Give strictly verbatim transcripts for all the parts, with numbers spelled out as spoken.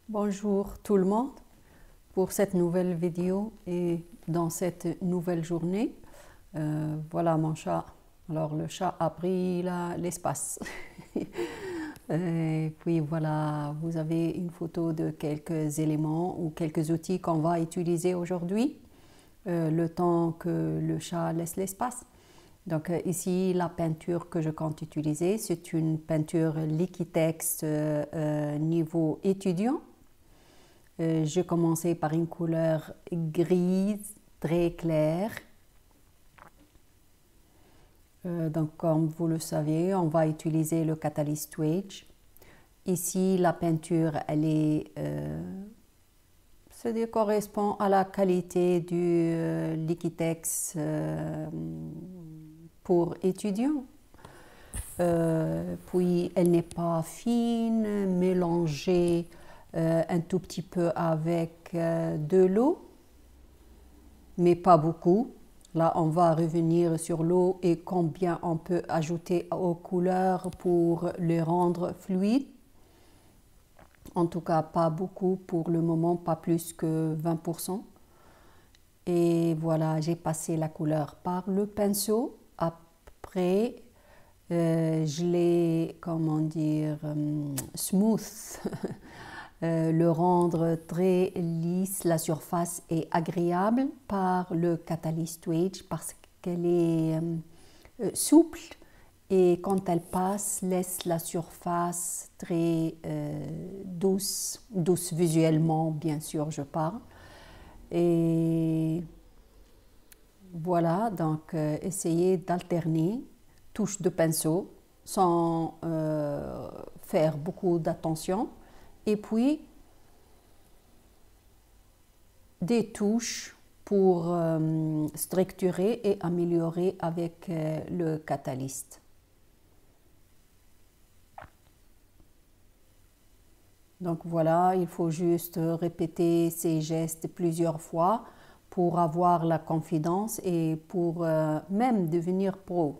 Bonjour tout le monde pour cette nouvelle vidéo et dans cette nouvelle journée. Euh, voilà mon chat. Alors le chat a pris l'espace. Et puis voilà, vous avez une photo de quelques éléments ou quelques outils qu'on va utiliser aujourd'hui, euh, le temps que le chat laisse l'espace. Donc euh, ici, la peinture que je compte utiliser, c'est une peinture Liquitex euh, euh, niveau étudiant. Euh, j'ai commencé par une couleur grise très claire. Euh, donc comme vous le savez, on va utiliser le Catalyst Wage. Ici, la peinture, elle est, euh, c'est-à-dire correspond à la qualité du euh, Liquitex euh, pour étudiants. Euh, puis elle n'est pas fine, mélangée euh, un tout petit peu avec euh, de l'eau, mais pas beaucoup. Là, on va revenir sur l'eau et combien on peut ajouter aux couleurs pour les rendre fluides. En tout cas, pas beaucoup pour le moment, pas plus que vingt pour cent. Et voilà, j'ai passé la couleur par le pinceau. Après, Euh, je l'ai, comment dire, um, smooth, euh, le rendre très lisse, la surface est agréable par le Catalyst Wage parce qu'elle est euh, souple et quand elle passe, laisse la surface très euh, douce, douce visuellement, bien sûr, je parle. Et voilà, donc euh, essayez d'alterner touches de pinceau sans euh, faire beaucoup d'attention et puis des touches pour euh, structurer et améliorer avec euh, le Catalyst. Donc voilà, il faut juste répéter ces gestes plusieurs fois pour avoir la confiance et pour euh, même devenir pro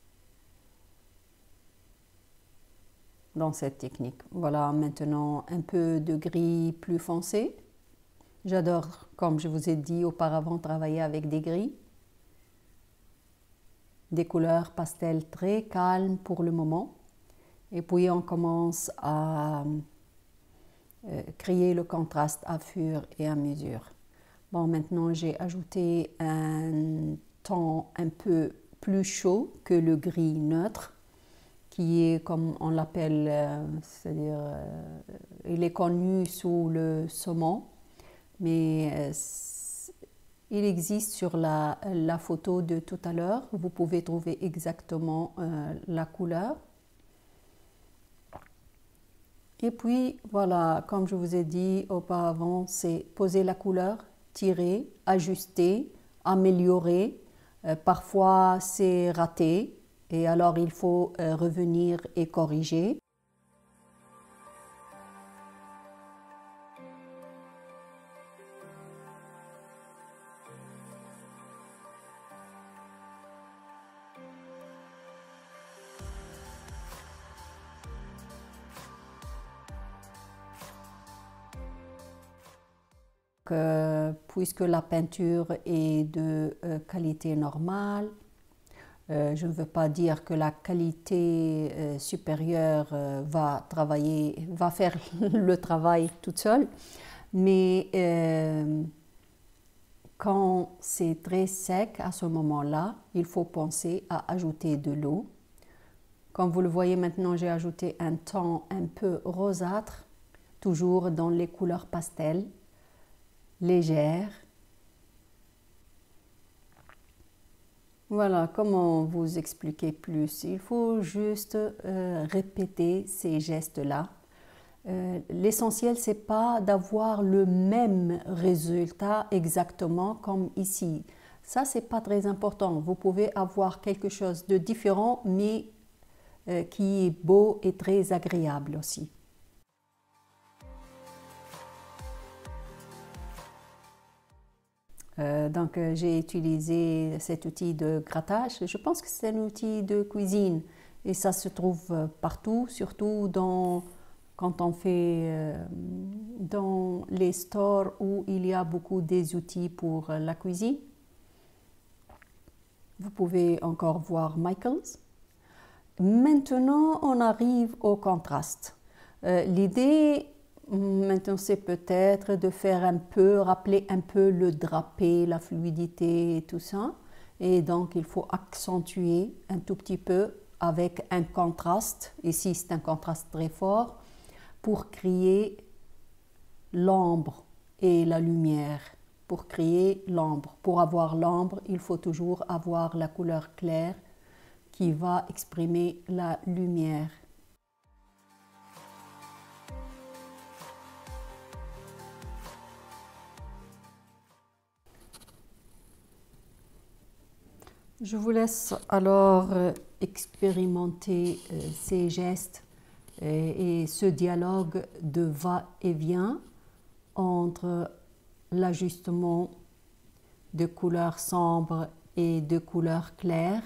dans cette technique. Voilà maintenant un peu de gris plus foncé. J'adore, comme je vous ai dit auparavant, travailler avec des gris. Des couleurs pastel très calmes pour le moment. Et puis on commence à euh, créer le contraste à fur et à mesure. Bon, maintenant j'ai ajouté un ton un peu plus chaud que le gris neutre, qui est comme on l'appelle, euh, c'est-à-dire euh, il est connu sous le saumon, mais euh, il existe sur la, la photo de tout à l'heure, vous pouvez trouver exactement euh, la couleur. Et puis voilà, comme je vous ai dit auparavant, c'est poser la couleur, tirer, ajuster, améliorer. Euh, parfois c'est raté et alors il faut euh, revenir et corriger. Euh, puisque la peinture est de euh, qualité normale, euh, je ne veux pas dire que la qualité euh, supérieure euh, va travailler, va faire le travail toute seule, mais euh, quand c'est très sec à ce moment-là, il faut penser à ajouter de l'eau. Comme vous le voyez maintenant, j'ai ajouté un ton un peu rosâtre, toujours dans les couleurs pastel, légères. Voilà, comment vous expliquer plus? Il faut juste euh, répéter ces gestes-là. Euh, L'essentiel, c'est pas d'avoir le même résultat exactement comme ici. Ça, c'est pas très important. Vous pouvez avoir quelque chose de différent, mais euh, qui est beau et très agréable aussi. Euh, donc euh, j'ai utilisé cet outil de grattage. Je pense que c'est un outil de cuisine et ça se trouve partout, surtout dans, quand on fait euh, dans les stores où il y a beaucoup des outils pour la cuisine. Vous pouvez encore voir Michaels. Maintenant, on arrive au contraste. Euh, L'idée, maintenant, c'est peut-être de faire un peu, rappeler un peu le drapé, la fluidité et tout ça. Et donc, il faut accentuer un tout petit peu avec un contraste. Ici, c'est un contraste très fort pour créer l'ombre et la lumière. Pour créer l'ombre. Pour avoir l'ombre, il faut toujours avoir la couleur claire qui va exprimer la lumière. Je vous laisse alors expérimenter ces gestes et ce dialogue de va-et-vient entre l'ajustement de couleurs sombres et de couleurs claires.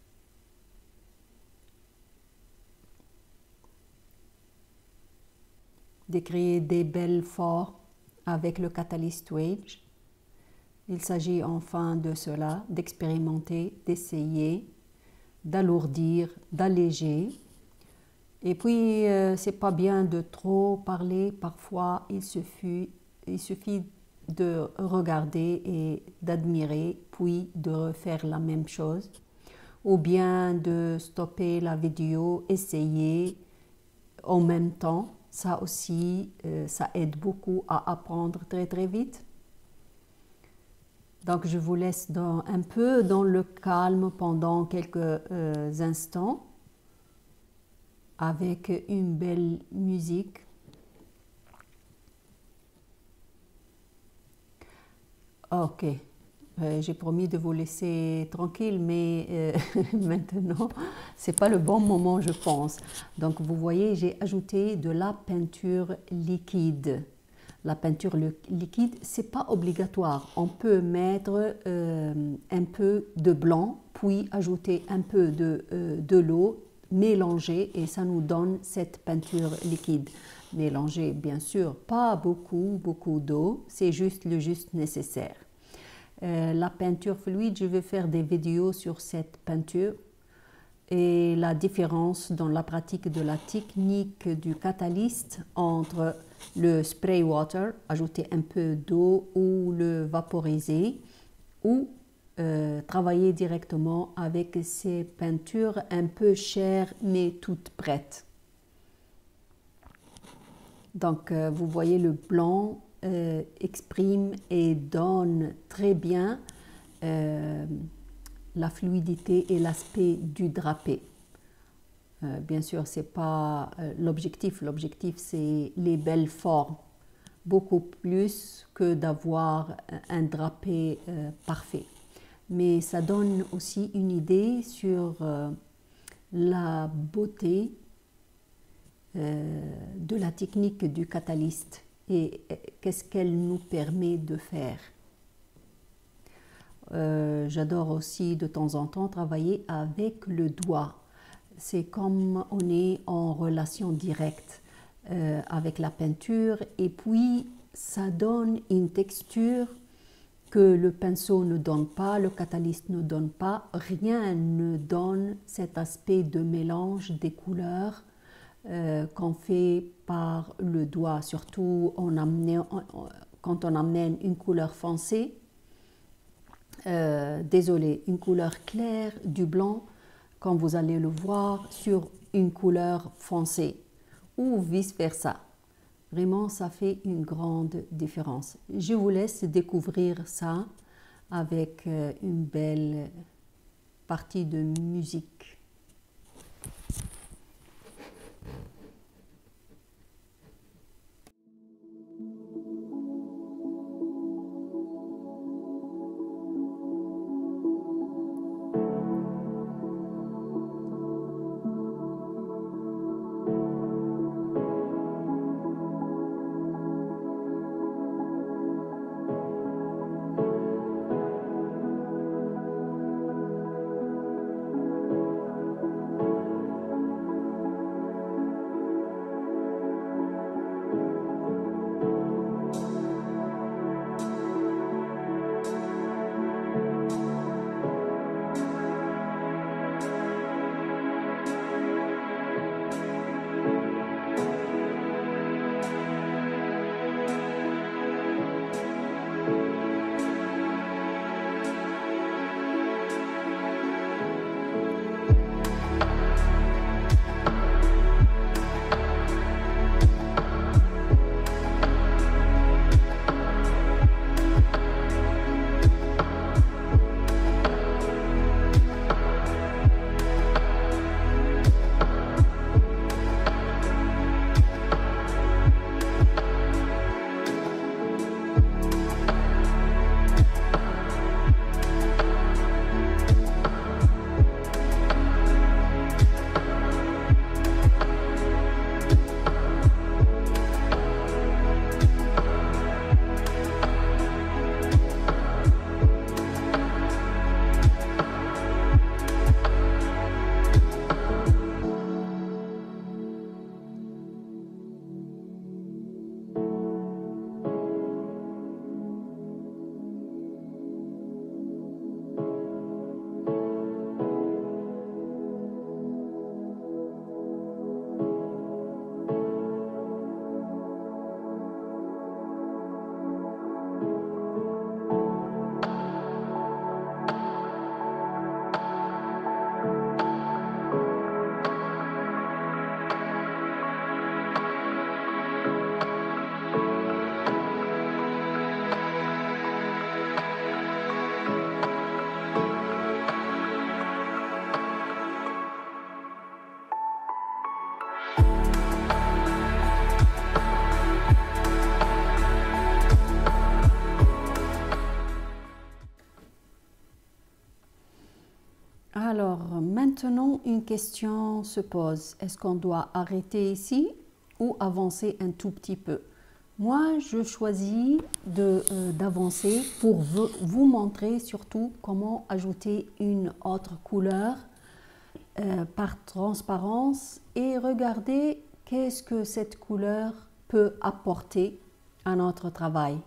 De créer des belles formes avec le Catalyst Wedge. Il s'agit enfin de cela, d'expérimenter, d'essayer, d'alourdir, d'alléger. Et puis, euh, c'est pas bien de trop parler. Parfois, il suffit, il suffit de regarder et d'admirer, puis de refaire la même chose. Ou bien de stopper la vidéo, essayer en même temps. Ça aussi, euh, ça aide beaucoup à apprendre très très vite. Donc je vous laisse dans, un peu dans le calme pendant quelques euh, instants avec une belle musique. Ok, euh, j'ai promis de vous laisser tranquille, mais euh, maintenant, c'est pas le bon moment, je pense. Donc vous voyez, j'ai ajouté de la peinture liquide. La peinture liquide, c'est pas obligatoire. On peut mettre euh, un peu de blanc, puis ajouter un peu de, euh, de l'eau, mélanger, et ça nous donne cette peinture liquide. Mélanger, bien sûr, pas beaucoup, beaucoup d'eau, c'est juste le juste nécessaire. Euh, la peinture fluide, je vais faire des vidéos sur cette peinture et la différence dans la pratique de la technique du catalyste entre le spray water, ajouter un peu d'eau ou le vaporiser, ou euh, travailler directement avec ces peintures un peu chères mais toutes prêtes. Donc euh, vous voyez, le blanc euh, exprime et donne très bien euh, la fluidité et l'aspect du drapé. Euh, bien sûr, ce n'est pas euh, l'objectif. L'objectif, c'est les belles formes, beaucoup plus que d'avoir un drapé euh, parfait. Mais ça donne aussi une idée sur euh, la beauté euh, de la technique du catalyste et qu'est-ce qu'elle nous permet de faire. Euh, j'adore aussi de temps en temps travailler avec le doigt. C'est comme on est en relation directe euh, avec la peinture, et puis ça donne une texture que le pinceau ne donne pas, le catalyste ne donne pas. Rien ne donne cet aspect de mélange des couleurs euh, qu'on fait par le doigt, surtout en amenant, quand on amène une couleur foncée. Euh, désolé, une couleur claire, du blanc, quand vous allez le voir sur une couleur foncée, ou vice-versa. Vraiment, ça fait une grande différence. Je vous laisse découvrir ça avec une belle partie de musique. maintenant, une question se pose. Est-ce qu'on doit arrêter ici ou avancer un tout petit peu? Moi, je choisis de, euh, d'avancer pour vous, vous montrer surtout comment ajouter une autre couleur euh, par transparence et regarder qu'est-ce que cette couleur peut apporter à notre travail.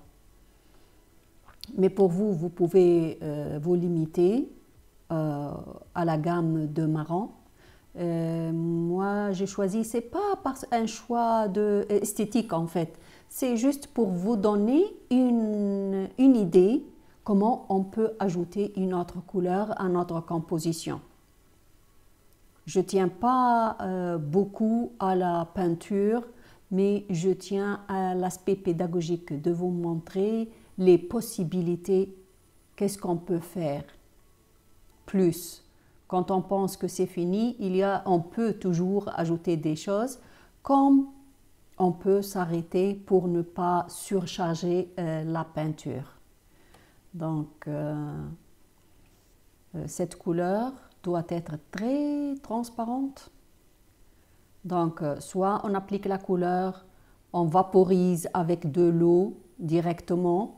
Mais pour vous, vous pouvez euh, vous limiter euh, à la gamme de marron. Euh, moi, j'ai choisi, c'est pas par un choix de, esthétique en fait, c'est juste pour vous donner une, une idée comment on peut ajouter une autre couleur à notre composition. Je ne tiens pas euh, beaucoup à la peinture, mais je tiens à l'aspect pédagogique de vous montrer les possibilités, qu'est-ce qu'on peut faire plus. Quand on pense que c'est fini, il y a, on peut toujours ajouter des choses, comme on peut s'arrêter pour ne pas surcharger euh, la peinture. Donc, euh, euh, cette couleur doit être très transparente. Donc, euh, soit on applique la couleur, on vaporise avec de l'eau directement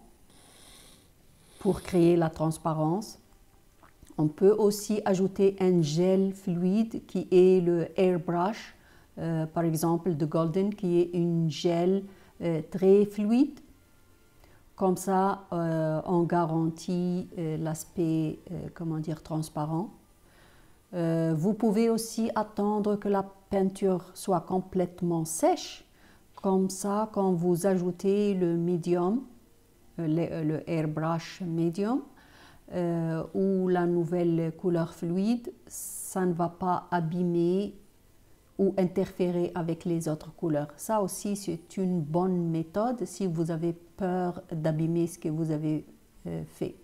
pour créer la transparence. On peut aussi ajouter un gel fluide qui est le airbrush, euh, par exemple de Golden, qui est une gel euh, très fluide. Comme ça, euh, on garantit euh, l'aspect, euh, comment dire, transparent. Euh, vous pouvez aussi attendre que la peinture soit complètement sèche. Comme ça, quand vous ajoutez le medium, le, le airbrush medium, euh, ou la nouvelle couleur fluide, ça ne va pas abîmer ou interférer avec les autres couleurs. Ça aussi, c'est une bonne méthode si vous avez peur d'abîmer ce que vous avez euh, fait.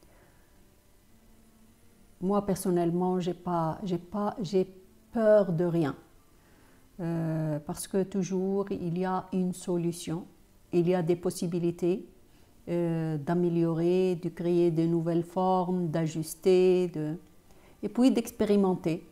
Moi, personnellement, j'ai pas, j'ai pas, j'ai peur de rien. Euh, parce que toujours, il y a une solution, il y a des possibilités euh, d'améliorer, de créer de nouvelles formes, d'ajuster, de... et puis d'expérimenter.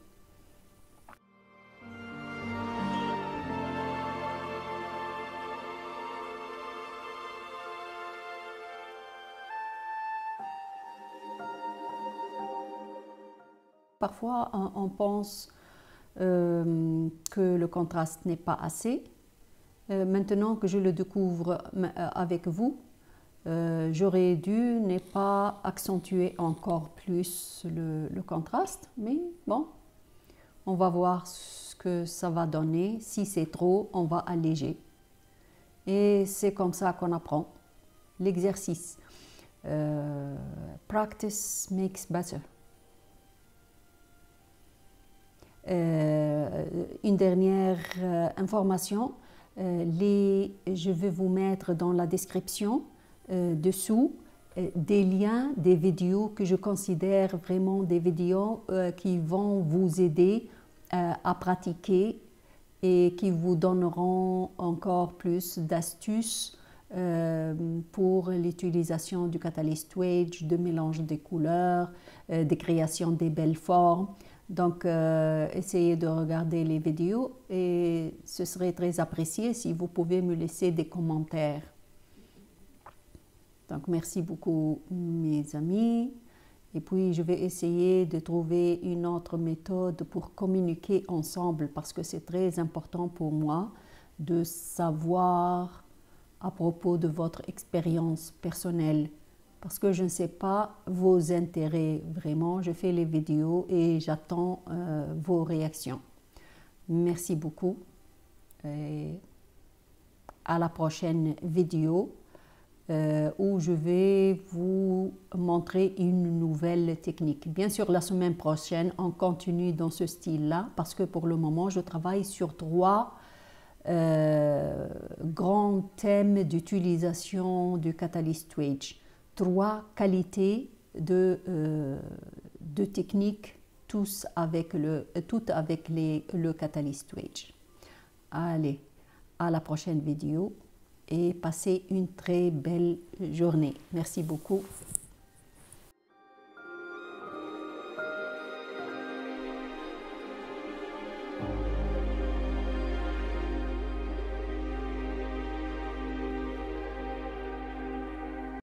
Parfois, on, on pense euh, que le contraste n'est pas assez. Euh, maintenant que je le découvre avec vous, euh, j'aurais dû ne pas accentuer encore plus le, le contraste. Mais bon, on va voir ce que ça va donner. Si c'est trop, on va alléger. Et c'est comme ça qu'on apprend. L'exercice. Euh, practice makes better. Euh, une dernière euh, information, euh, les, je vais vous mettre dans la description euh, dessous euh, des liens, des vidéos que je considère vraiment des vidéos euh, qui vont vous aider euh, à pratiquer et qui vous donneront encore plus d'astuces euh, pour l'utilisation du Catalyst Wedge, de mélange des couleurs, euh, de création des belles formes. Donc, euh, essayez de regarder les vidéos et ce serait très apprécié si vous pouvez me laisser des commentaires. Donc, merci beaucoup mes amis. Et puis, je vais essayer de trouver une autre méthode pour communiquer ensemble parce que c'est très important pour moi de savoir à propos de votre expérience personnelle. Parce que je ne sais pas vos intérêts vraiment. Je fais les vidéos et j'attends euh, vos réactions. Merci beaucoup. Et à la prochaine vidéo euh, où je vais vous montrer une nouvelle technique. Bien sûr, la semaine prochaine, on continue dans ce style-là parce que pour le moment, je travaille sur trois euh, grands thèmes d'utilisation du Catalyst Wedge. Trois qualités de, euh, de techniques, tous avec le, toutes avec les, le Catalyst Wedge. Allez, à la prochaine vidéo et passez une très belle journée. Merci beaucoup.